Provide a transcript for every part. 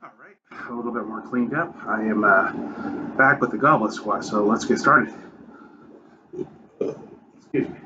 All right, a little bit more cleaned up. I am back with the goblet squat, so let's get started. Excuse me.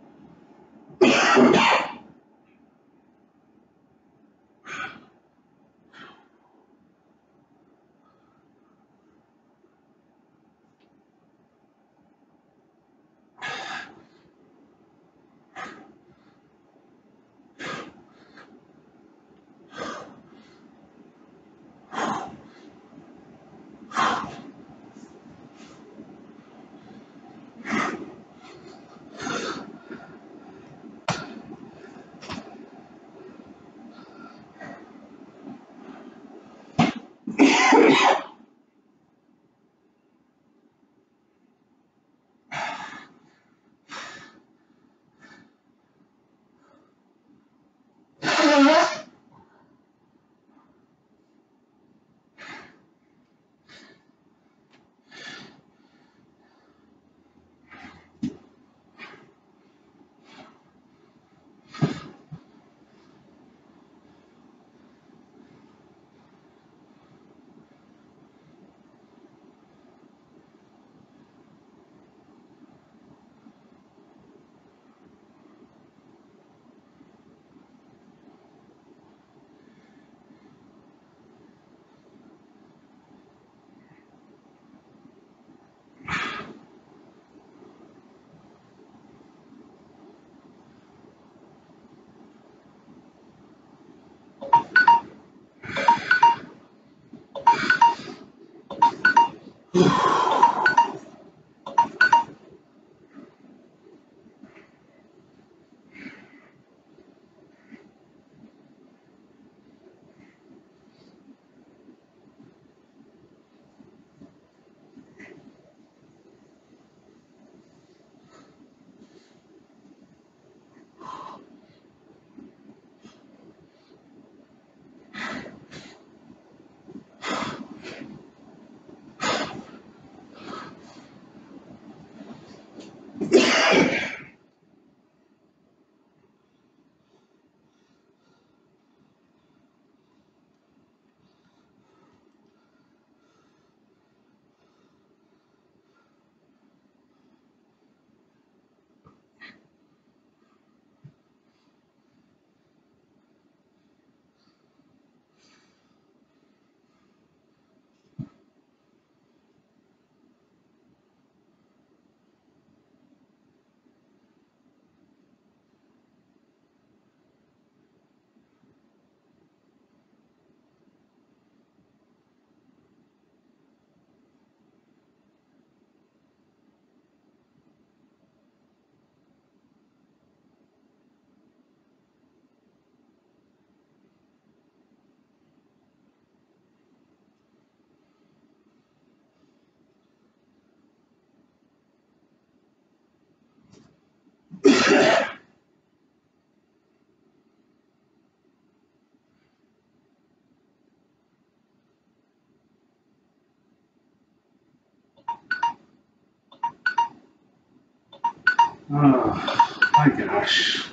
Oh my gosh.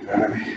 too bad.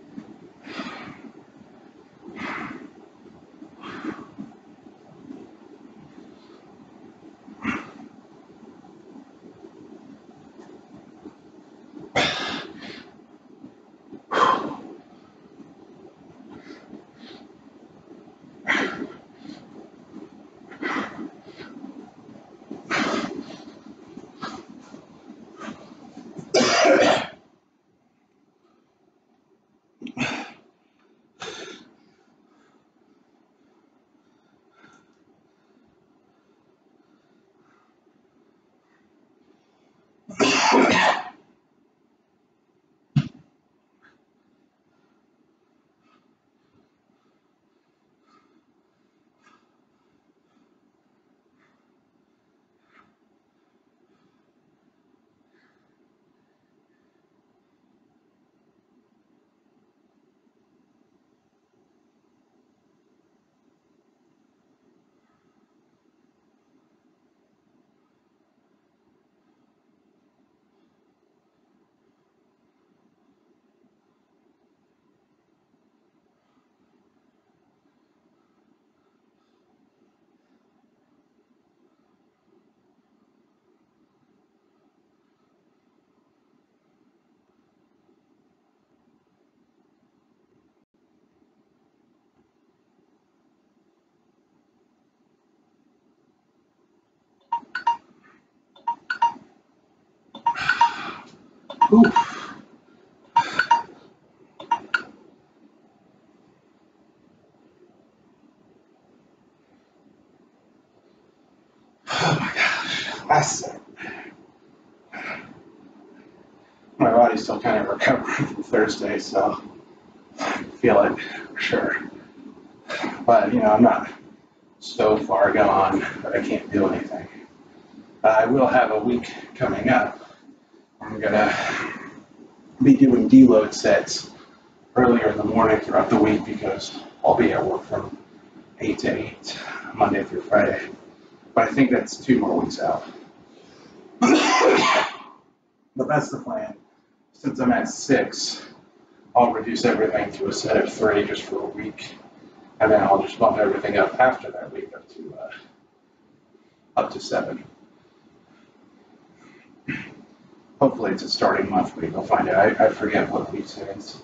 Ooh. Oh my gosh, that's it. My body's still kind of recovering from Thursday, so I feel it for sure. But, I'm not so far gone that I can't do anything. I will have a week coming up. I'm going to be doing deload sets earlier in the morning throughout the week because I'll be at work from 8 to 8, Monday through Friday. But I think that's 2 more weeks out. But that's the plan. Since I'm at 6, I'll reduce everything to a set of 3 just for a week. And then I'll just bump everything up after that week up to 7. Hopefully it's a starting month week. I'll find out. I forget what week it is.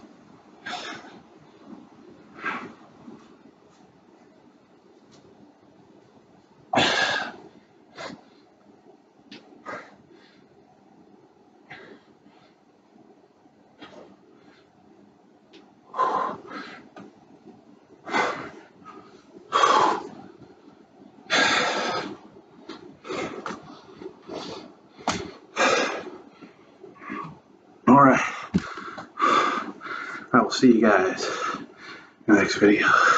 All right. I will see you guys in the next video.